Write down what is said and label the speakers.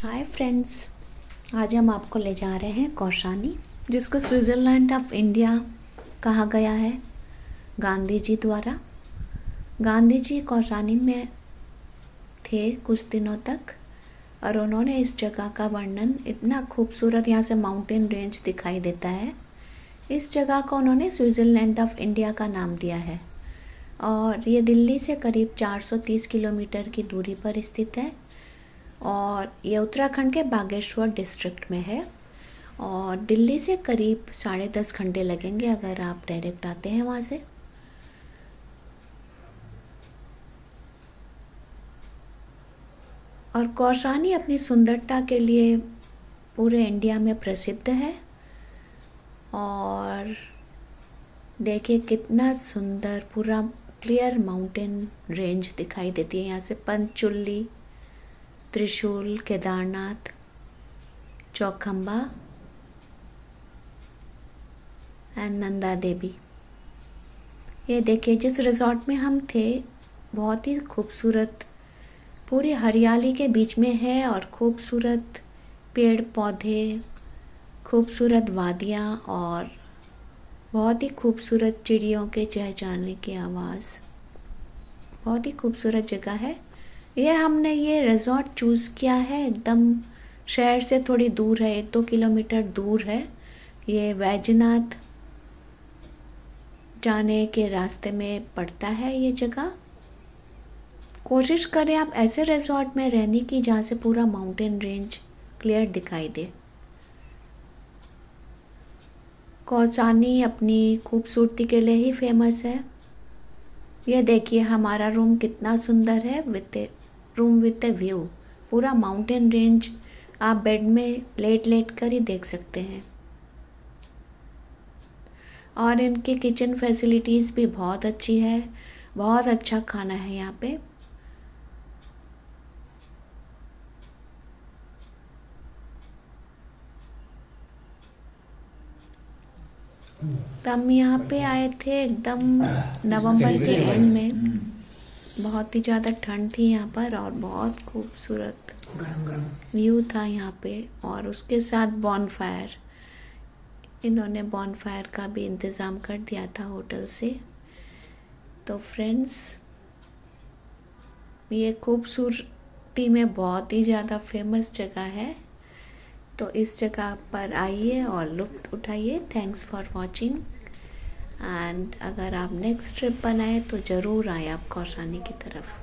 Speaker 1: Hi friends, आज हम आपको ले जा रहे हैं कौशानी, जिसको स्विट्ज़रलैंड ऑफ इंडिया कहा गया है गांधी जी द्वारा। गांधी जी कौशानी में थे कुछ दिनों तक और उन्होंने इस जगह का वर्णन, इतना खूबसूरत यहाँ से माउंटेन रेंज दिखाई देता है, इस जगह को उन्होंने स्विट्ज़रलैंड ऑफ इंडिया का नाम दिया है। और ये दिल्ली से करीब 430 किलोमीटर की दूरी पर स्थित है और ये उत्तराखंड के बागेश्वर डिस्ट्रिक्ट में है। और दिल्ली से करीब 10.5 घंटे लगेंगे अगर आप डायरेक्ट आते हैं वहाँ से। और कौशानी अपनी सुंदरता के लिए पूरे इंडिया में प्रसिद्ध है। और देखिए कितना सुंदर पूरा क्लियर माउंटेन रेंज दिखाई देती है यहाँ से। पंचुल्ली, त्रिशूल, केदारनाथ, चौखंबा एंड नंदा देवी। ये देखिए जिस रिजॉर्ट में हम थे बहुत ही खूबसूरत, पूरी हरियाली के बीच में है और खूबसूरत पेड़ पौधे, खूबसूरत वादियाँ और बहुत ही खूबसूरत चिड़ियों के चहचहाने की आवाज़। बहुत ही खूबसूरत जगह है। हमने ये रिजॉर्ट चूज़ किया है, एकदम शहर से थोड़ी दूर है, 1-2 किलोमीटर दूर है। ये वैजनाथ जाने के रास्ते में पड़ता है ये जगह। कोशिश करें आप ऐसे रिजॉर्ट में रहने की जहाँ से पूरा माउंटेन रेंज क्लियर दिखाई दे। कौसानी अपनी खूबसूरती के लिए ही फेमस है। ये देखिए हमारा रूम कितना सुंदर है, रूम विद ए व्यू। पूरा माउंटेन रेंज आप बेड में लेट कर ही देख सकते हैं। और इनकी किचन फैसिलिटीज़ भी बहुत अच्छी है, बहुत अच्छा खाना है यहाँ पे। तो हम यहाँ पे आए थे एकदम नवंबर के एंड में, बहुत ही ज़्यादा ठंड थी यहाँ पर और बहुत खूबसूरत व्यू था यहाँ पे। और उसके साथ बॉनफायर, इन्होंने बॉनफायर का भी इंतज़ाम कर दिया था होटल से। तो फ्रेंड्स, ये खूबसूरती में बहुत ही ज़्यादा फेमस जगह है, तो इस जगह पर आइए और लुत्फ़ उठाइए। थैंक्स फॉर वॉचिंग एंड अगर आप नेक्स्ट ट्रिप बनाए तो ज़रूर आए आप कौशानी की तरफ।